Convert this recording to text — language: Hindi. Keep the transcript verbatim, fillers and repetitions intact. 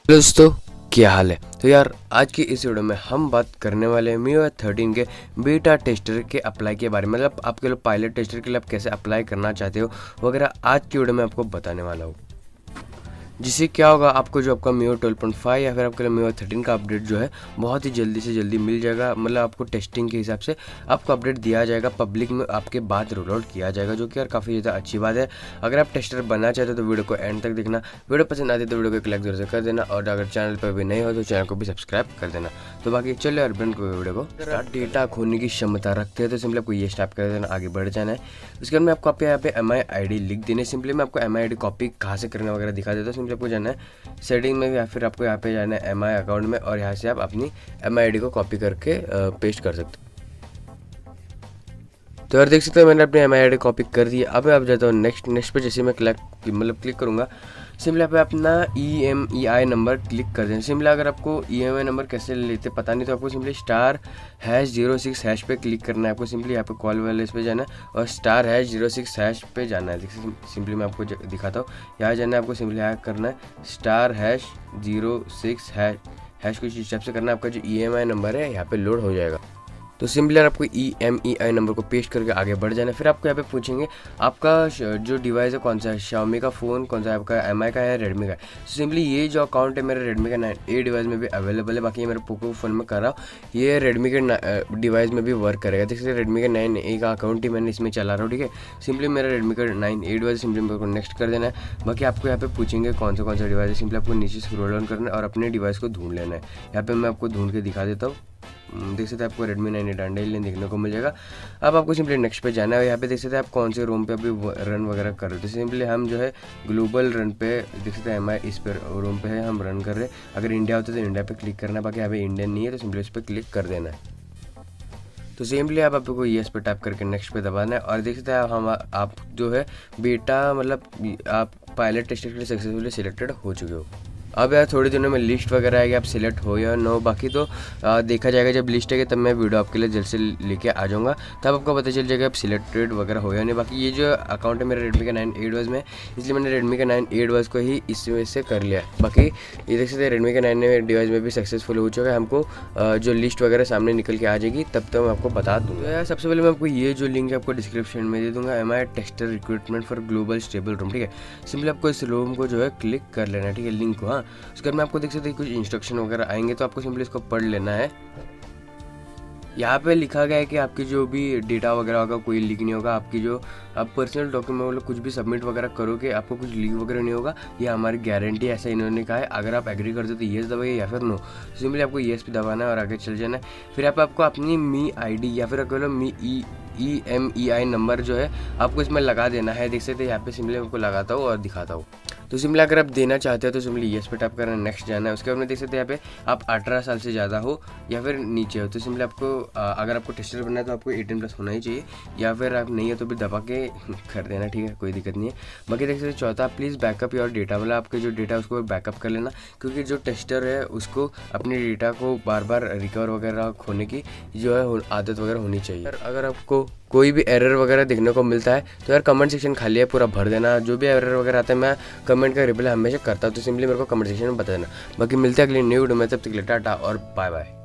दोस्तों, क्या हाल है। तो यार आज की इस वीडियो में हम बात करने वाले हैं M I U I thirteen के बीटा टेस्टर के अप्लाई के बारे में, मतलब आपके लोग पायलट टेस्टर के लिए आप कैसे अप्लाई करना चाहते हो वगैरह आज की वीडियो में आपको बताने वाला हूँ। जिससे क्या होगा, आपको जो आपका M I U I twelve point five या फिर आपके M I U I thirteen का अपडेट जो है बहुत ही जल्दी से जल्दी मिल जाएगा। मतलब आपको टेस्टिंग के हिसाब से आपको अपडेट दिया जाएगा, पब्लिक में आपके बाद रोल आउट किया जाएगा, जो कि यार काफ़ी ज़्यादा अच्छी बात है। अगर आप टेस्टर बनना चाहते हो तो वीडियो को एंड तक देखना। वीडियो पसंद आती है तो वीडियो को एक लाइक जरूर से कर देना, और अगर चैनल पर भी नहीं हो तो चैनल को भी सब्सक्राइब कर देना। तो बाकी चलिए और बंद को वीडियो को। डेटा खोने की क्षमता रखते हैं तो सिंपली आपको ये स्टार्ट कर देना, आगे बढ़ जाना है। उसके बाद में आपको यहाँ पे एम आई आई डी लिख देने। सिंपली मैं आपको M I I D copy कहाँ से करना वगैरह दिखा देता हूँ। सिंपली आपको जाना है सेटिंग में, या फिर आपको यहाँ पे जाना है एम आई अकाउंट में, और यहाँ से आप अपनी एम आई आई डी को कॉपी करके पेस्ट कर सकते हो। तो यार देख सकते हो मैंने अपनी M I I D copy कर दी। अब मैं अब जाता हूँ नेक्स्ट नेक्स्ट पे। जैसे मैं क्लिक मतलब क्लिक करूँगा, सिंपली यहाँ पे अपना E M E I number click कर दें। सिंपली अगर आपको ई एम आई नंबर कैसे लेते पता नहीं तो आपको simply star hash zero six hash पे क्लिक करना है। आपको सिंपली यहाँ पे कॉल वाले इस पे जाना है और star hash zero six hash पे जाना है। देखिए सिंपली मैं आपको दिखाता हूँ, यहाँ जाना है आपको, सिंपली यहाँ करना है star hash zero six hash hash कुछ स्टेप से करना है। आपका जो ई एम आई नंबर है यहाँ पे लोड हो जाएगा। तो सिंपली आपको E M E I number को पेस्ट करके आगे बढ़ जाना है। फिर आपको यहाँ पे पूछेंगे आपका जो डिवाइस है कौन सा है, शाओमी का फ़ोन कौन सा है, आपका एम आई का है, रेडमी का है। तो सिंपली ये जो अकाउंट है मेरे रेडमी का नाइन ए डिवाइस में भी अवेलेबल है। बाकी ये मेरे पोको फ़ोन में कर रहा हूँ, ये रेडमी के डिवाइस में भी वर्क करेगा। देख सकते रेडमी का नाइन ए का अकाउंट ही मैंने इसमें चला रहा हूँ, ठीक है। सिंपली मेरा रेडमी का नाइन ए डिवाइस, सिंपली मेरे को नेक्स्ट कर देना है। बाकी आपको यहाँ पे पूछेंगे कौन सा कौन सा डिवाइस है। सिंपली आपको नीचे स्क्रॉल डाउन करना है और अपने डिवाइस को ढूंढ लेना है। यहाँ पे मैं आपको ढूंढ के दिखा देता हूँ। देख सकते हैं आपको रेडमी नाइन एट हंड्रेड देखने को मिल जाएगा। अब आपको सिंपली नेक्स्ट पे जाना है। यहाँ पे देख सकते हैं आप कौन से रूम पे अभी रन वगैरह कर रहे हो। तो सिंपली हम जो है ग्लोबल रन पे देख सकते हैं एम आई इस पर रूम पे है, हम रन कर रहे हैं। अगर इंडिया होता तो इंडिया पे क्लिक करना है, बाकी यहाँ पे इंडियन नहीं है तो सिंपली इस पर क्लिक कर देना है। तो सिंपली आप आपको येस पे टैप करके नेक्स्ट पे दबाना है और देख सकते हैं आप हम आप जो है बेटा मतलब आप पायलट टेस्ट के लिए सक्सेसफुली सिलेक्टेड हो चुके हो। अब यार थोड़ी दिनों में लिस्ट वगैरह आएगी, आप सिलेक्ट हो या नो, बाकी तो आ, देखा जाएगा। जब लिस्ट आएगी तब मैं वीडियो आपके लिए जल्द से लेके आ जाऊँगा, तब आपको पता चल जाएगा आप सिलेक्टेड वगैरह हो या नहीं। बाकी ये जो अकाउंट है मेरा रेडमी का नाइन एट वाइज में, इसलिए मैंने रेडमी का नाइन एट वाइज को ही इसमें से कर लिया है। बाकी ये देख सकते हैं रेडमी का नाइन डिवाइस में भी सक्सेसफुल हो चुका है। हमको आ, जो लिस्ट वगैरह सामने निकल के आ जाएगी तब तो मैं आपको बता दूँगा। यार सबसे पहले मैं आपको ये जो लिंक है आपको डिस्क्रिप्शन में दे दूँगा, M I tester recruitment for global stable ROM, ठीक है। सिंपली आपको इस रूम को जो है क्लिक कर लेना है, ठीक है, लिंक को। हाँ, उसके बाद में आपको देख सकते हैं कुछ इंस्ट्रक्शन वगैरह आएंगे तो आपको सिंपली इसको पढ़ लेना है। यहाँ पे लिखा गया है कि आपकी जो भी डेटा वगैरह होगा कोई लीक नहीं होगा। आपकी जो आप पर्सनल डॉक्यूमेंट मतलब कुछ भी सबमिट वगैरह करोगे आपको कुछ लीक वगैरह नहीं होगा, ये हमारी गारंटी, ऐसा इन्होंने कहा है। अगर आप एग्री करते हो तो येस दबाइए या फिर नो। सिंपली आपको येस पे दबाना है और आगे चल जाना है। फिर आप आपको अपनी मी आई डी या फिर कहो मी ई ई एम ई आई नंबर जो है आपको इसमें लगा देना है। देख सकते हैं यहाँ पे सिंपली आपको लगाता हूँ और दिखाता हूँ। तो सिंपली अगर आप देना चाहते हो तो सिंपली येस पे टैप करना, नेक्स्ट जाना है। उसके बाद में देख सकते हैं यहाँ पे आप अठारह साल से ज़्यादा हो या फिर नीचे हो। तो सिंपली आपको अगर आपको टेस्टर बनना है तो आपको एटीन प्लस होना ही चाहिए, या फिर आप नहीं है तो भी दबा के कर देना, ठीक है, कोई दिक्कत नहीं है। बाकी देख सकते हैं चौथा, प्लीज़ बैकअप योर डेटा, मतलब आपके जो डेटा है उसको बैकअप कर लेना, क्योंकि जो टेस्टर है उसको अपने डेटा को बार बार रिकवर वगैरह होने की जो है आदत वगैरह होनी चाहिए। अगर आपको कोई भी एरर वगैरह देखने को मिलता है तो यार कमेंट सेक्शन खाली है, पूरा भर देना। जो भी एरर वगैरह आता है मैं कमेंट का रिप्लाई हमेशा करता हूँ, तो सिंपली मेरे को कमेंट सेक्शन में बता देना। बाकी मिलते हैं अगली न्यू वीडियो में, तब तक के लिए टाटा और बाय बाय।